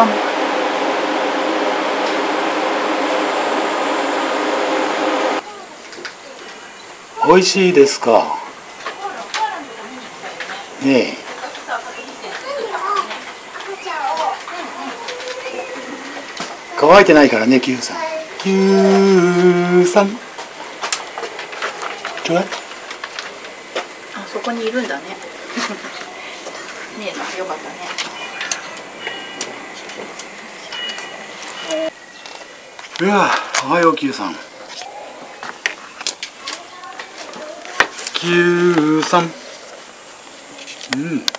さん。美味しいですか。ねえ。乾いてないからね、Qさん。Qさん。ちょうだい。 あ、そこにいるんだね。ねえ、よかったね。 うわ、おはよう Q さん。Q さん。うん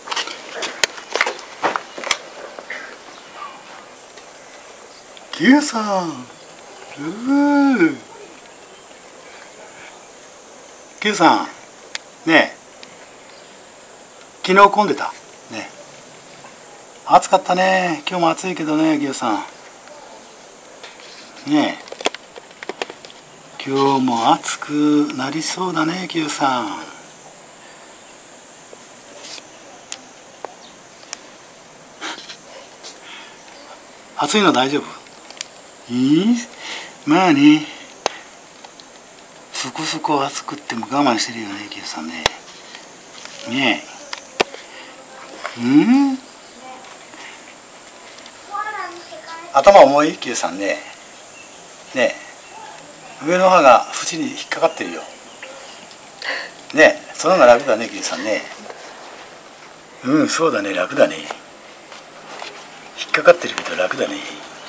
。Q さん。Q さん。ねえ。昨日混んでた。ねえ。暑かったね。今日も暑いけどね、Q さん。ねえ。今日も暑くなりそうだね、Q さん。暑いの大丈夫？まあね、そこそこ暑くっても我慢してるよね、Q さんね。ねえ。頭重い Q さんね。ねえ。上の歯が縁に引っかかってるよ。ねえ、その方が楽だね、Q さんね。うん、そうだね、楽だね。引っかかってるけど楽だね。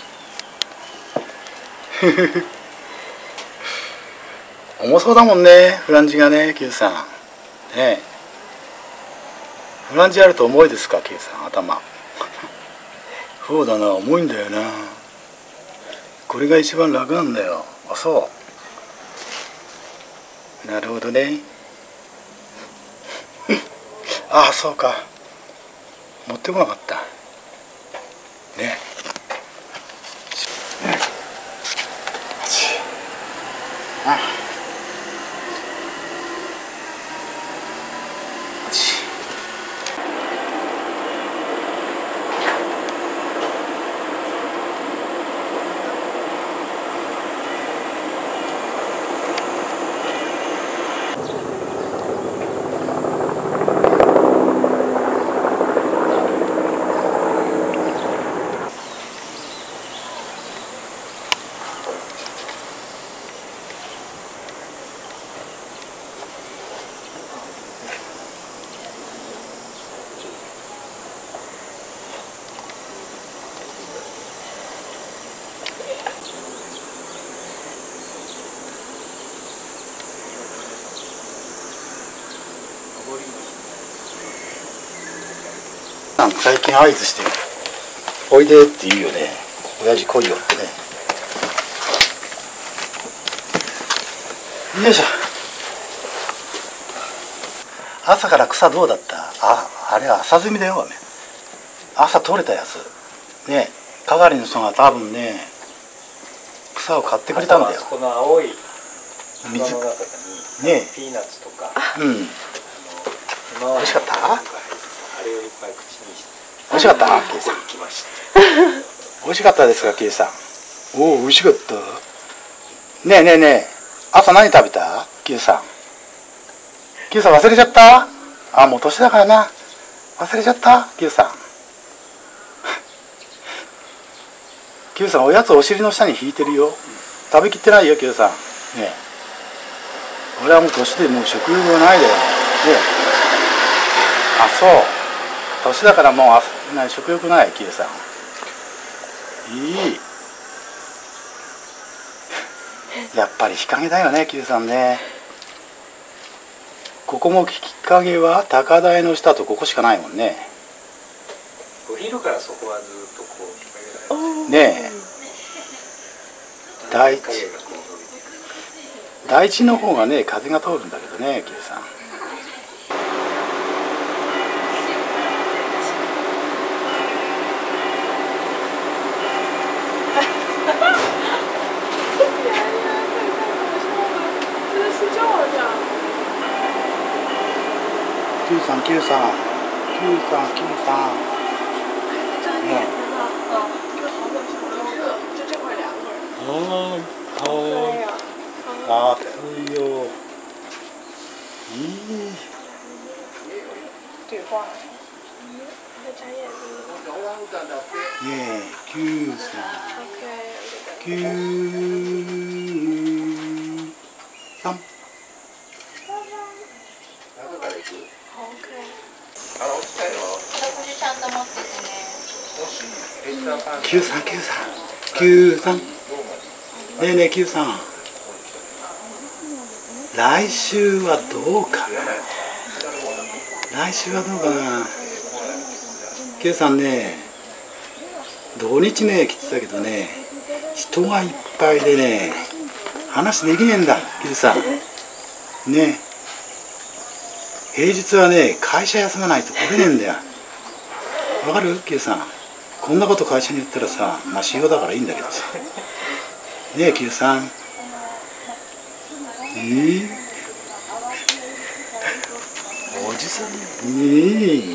重そうだもんね、フランジがね、Q さん。ねえ。フランジあると重いですか、Q さん、頭。そうだな、重いんだよな。これが一番楽なんだよ。あ、そう。なるほどね。ああ、そうか。持ってこなかった。ね。ああ。最近合図して「おいで」って言うよね。親父来いよってね。よいしょ。朝から草どうだった？あれは朝摘みだよ。朝取れたやつね。係の人が多分ね草を買ってくれたんだよ。 この青い水の中にね。 ピーナッツとか、 うん。美味しかった？ あれをいっぱい口にして。 美味しかった？ケイさん。美味しかったですか、ケイさん。おお、美味しかった。ねえねえねえ、朝何食べた？ケイさん。ケイさん忘れちゃった？あ、もう年だからな。忘れちゃった？ケイさん。ケイさん、おやつお尻の下に引いてるよ。食べきってないよ、ケイさん。ねえ。俺はもう年でもう食欲がないだよ。ねえ。あ、そう。年だからもう食欲ない、キエさん。いい。やっぱり日陰だよね、キエさんね。ここも日陰は高台の下とここしかないもんね。 お昼からそこはずっとこうねえ。大地の方がね風が通るんだけどね、キエさん。Q さん、Q さん、Q さん、Q さん。ねえ。 はい。暑いよ。9、3、93。ねえねえ、9さん。来週はどうかな。来週はどうかな。9さんね、土日ね、来てたけどね、人がいっぱいでね、話できねえんだ、9さん。ね。平日はね、会社休まないと来れねえんだよ。わかる ?9 さん。こんなこと会社に言ったらさ、まあ仕様だからいいんだけどさ。ねえ、9さん。おじさんね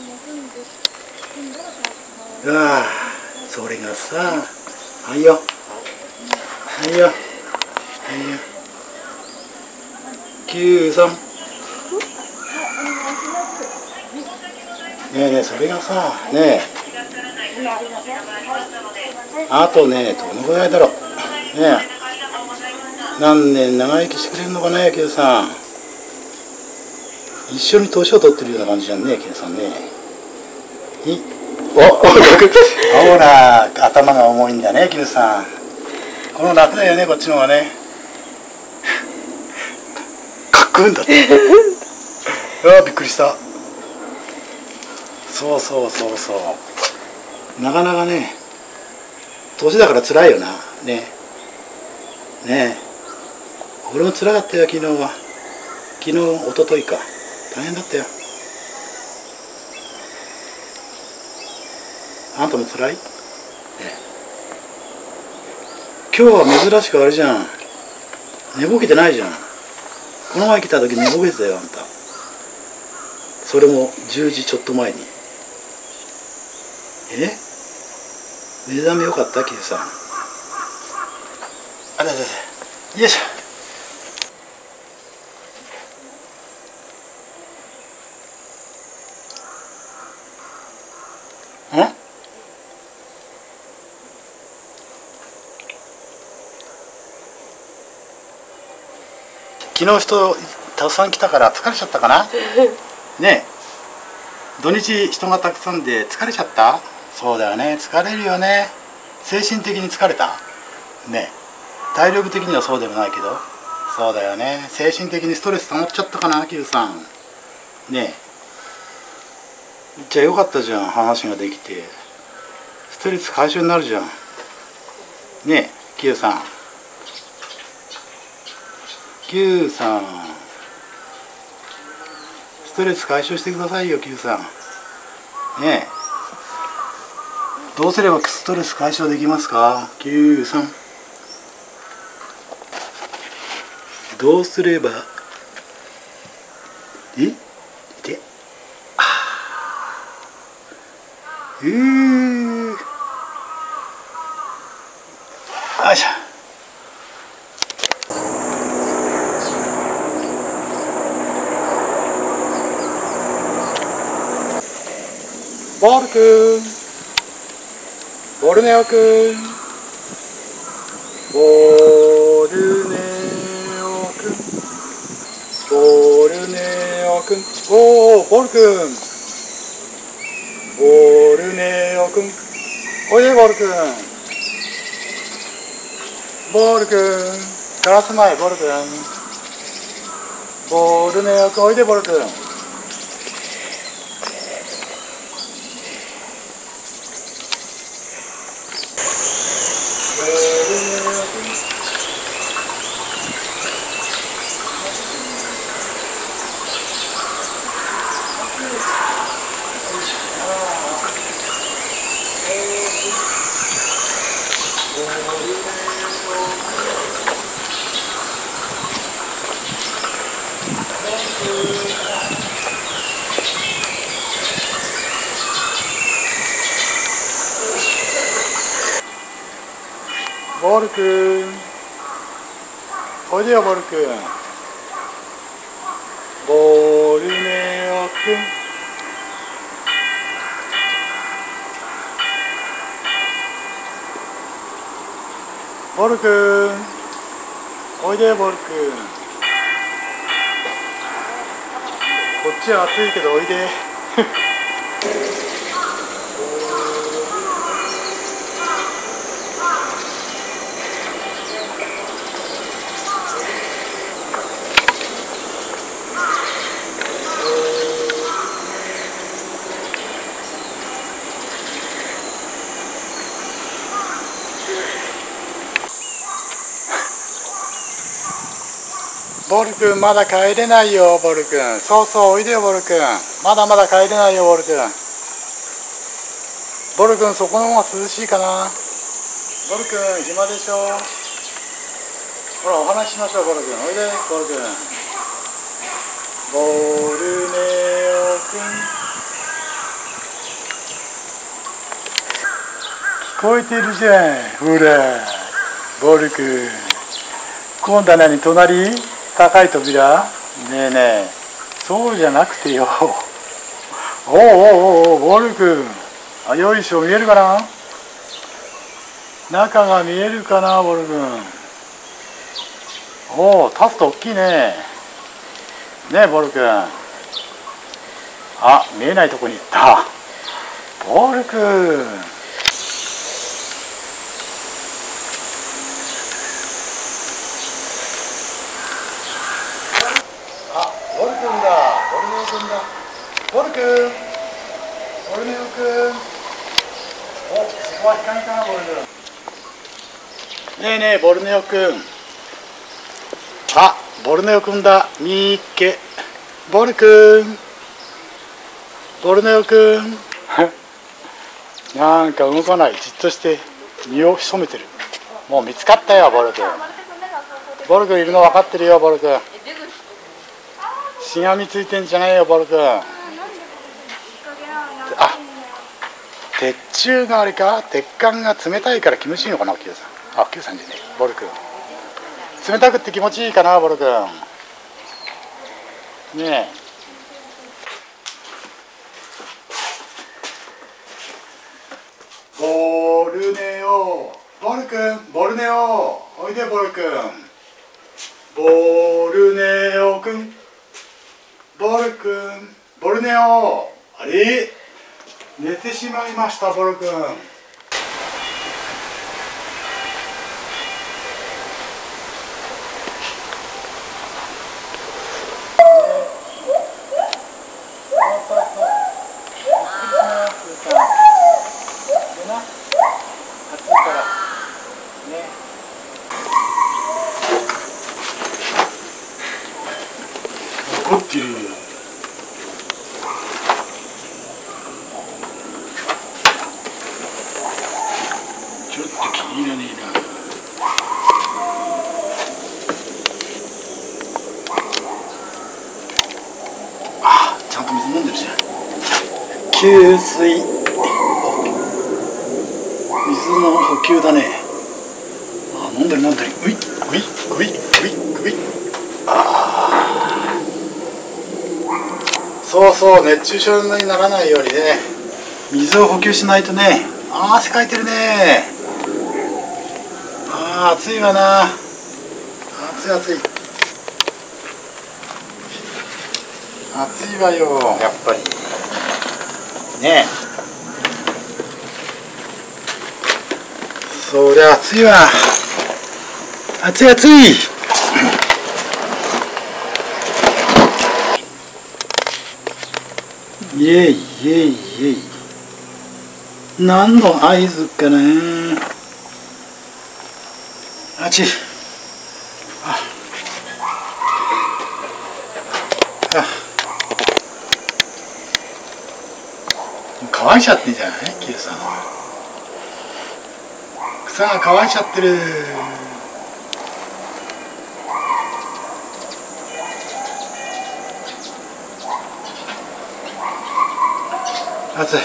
え。ああ、それがさ、はいよ。はいよ。はいよ。9さん。ねえねえ、それがさ、ねえ。あとね、どのぐらいだろう。ねえ。何年長生きしてくれるのかね、Qさん。一緒に年を取ってるような感じじゃんね、Qさんね。ほら、頭が重いんだね、Qさん。この楽だよね、こっちの方がね。かっこいいんだって。ああ、びっくりした。そうそうそうそう。なかなかね、年だから辛いよな、ね。ねえ。俺も辛かったよ、昨日は。昨日、一昨日か。大変だったよ。あんたも辛い？今日は珍しくあれじゃん。寝ぼけてないじゃん。この前来た時寝ぼけてたよ、あんた。それも10時ちょっと前に。目覚めよかった、キエさん。あれだだ。よいしょ。昨日人たくさん来たから疲れちゃったかなねえ、土日人がたくさんで疲れちゃった？そうだよね、疲れるよね。精神的に疲れたねえ、体力的にはそうでもないけど、そうだよね、精神的にストレス溜まっちゃったかな、Qさんねえ。じゃあよかったじゃん、話ができてストレス解消になるじゃんねえ、Qさん。Qさん、ストレス解消してくださいよ、Qさんねえ。どうすればストレス解消できますか、Qさん。どうすればでよいしょ。ボルくん、ボルネオくん、ボルネオくん、ボルネオくん、おお、ボルくん、ボルネオくん、おいでボルくん、ボルくん、ガラス前ボルくん、ボルネオくん、おいでボルくん。 ボル君おいでよボル君。ボルネオ君ボル君おいでよボル君。こっちは暑いけどおいでボル君まだ帰れないよボル君。そうそうおいでよボル君。まだまだ帰れないよボル君。ボル君そこの方が涼しいかな。ボル君暇でしょ。ほらお話ししましょうボル君。おいでボル君。ボルネオ君聞こえてるじゃん。ほらボル君今度は何隣高い扉。ねえねえそうじゃなくてよ。おうおうおうボル君。あよいしょ見えるかな。中が見えるかなボル君。おお立つと大きいね。ねえボル君。あ見えないとこに行ったボル君。ボル君だ、ボルネオ君だ。ボル君、ボルネオ君。お、そこは光かな、ボル君。ねえねえ、ボルネオ君。あ、ボルネオ君だ、みーっけ。ボル君。ボルネオ君。なんか動かない、じっとして身を潜めてる。もう見つかったよ、ボル君。ボル君いるの分かってるよ、ボル君。しがみついてんじゃないよボル君。あ鉄柱があれか。鉄管が冷たいから気持ちいいのかな。Qさん。あ Qさんじゃねえボル君。冷たくって気持ちいいかなボル君。ねえボルネオボル君。ボルネオおいでボル君。ボルネオ君。ボル君、ボルネオ、あれ寝てしまいましたボル君。怒ってるよ。ちょっと気に入らねえな。あ、ちゃんと水飲んでるじゃん。給水。水の補給だね。あ、飲んでる飲んでる。うい、うい、うい、うい、うい。そうそう熱中症にならないようにね水を補給しないとね。あー汗かいてるね。あー暑いわな。暑い暑い暑いわよやっぱりね。そりゃ暑いわ。暑い暑い。イエイイエイイエイ。何の合図かな。あちああ乾いちゃってんじゃないキユさん。草が乾いちゃってる。暑い。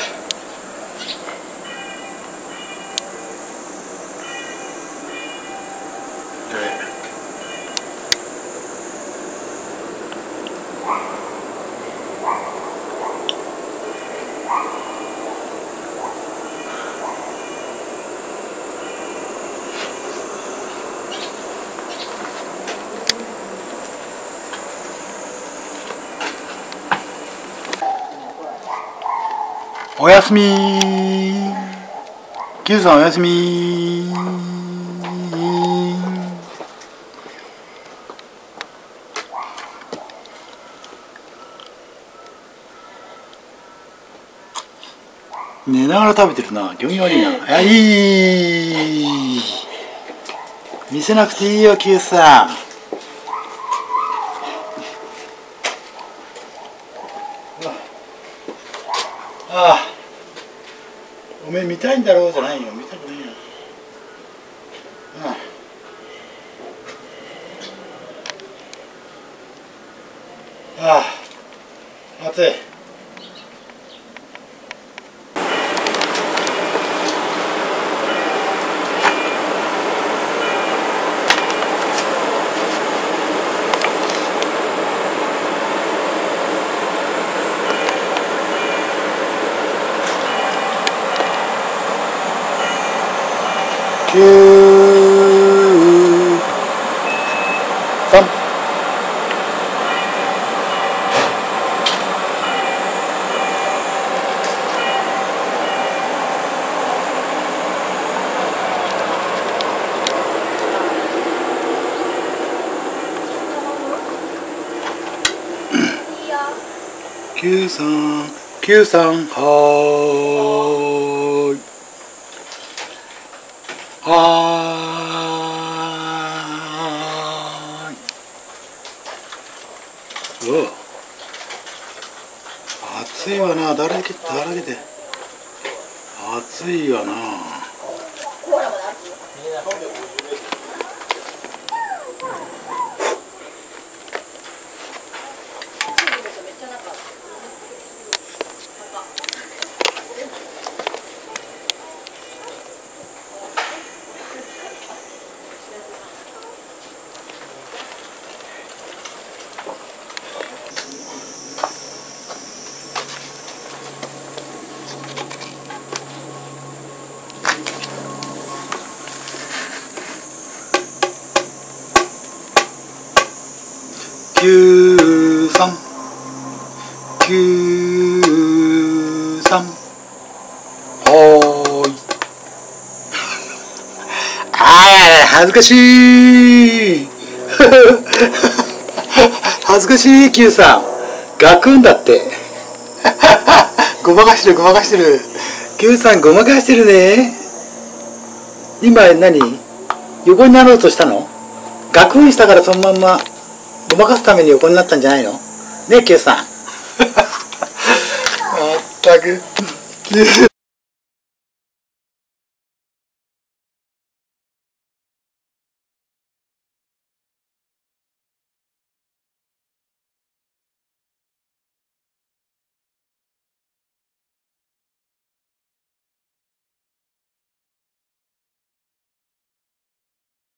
おやすみ。Q さんおやすみ。寝ながら食べてるな。行儀悪いな。いい。見せなくていいよ Q さん。ああ、おめえ見たいんだろうじゃないよ。見たくないよ。ああ、暑い。9、3、93はーい。おう、暑いわな。だらけて暑いわな。93はーい。恥ずかしい恥ずかしい Q さん。ガクンだってごまかしてる Q さん、ごまかしてるね。今何横になろうとしたの？ガクンしたからそのまんまごまかすために横になったんじゃないのねえ Q さんまったく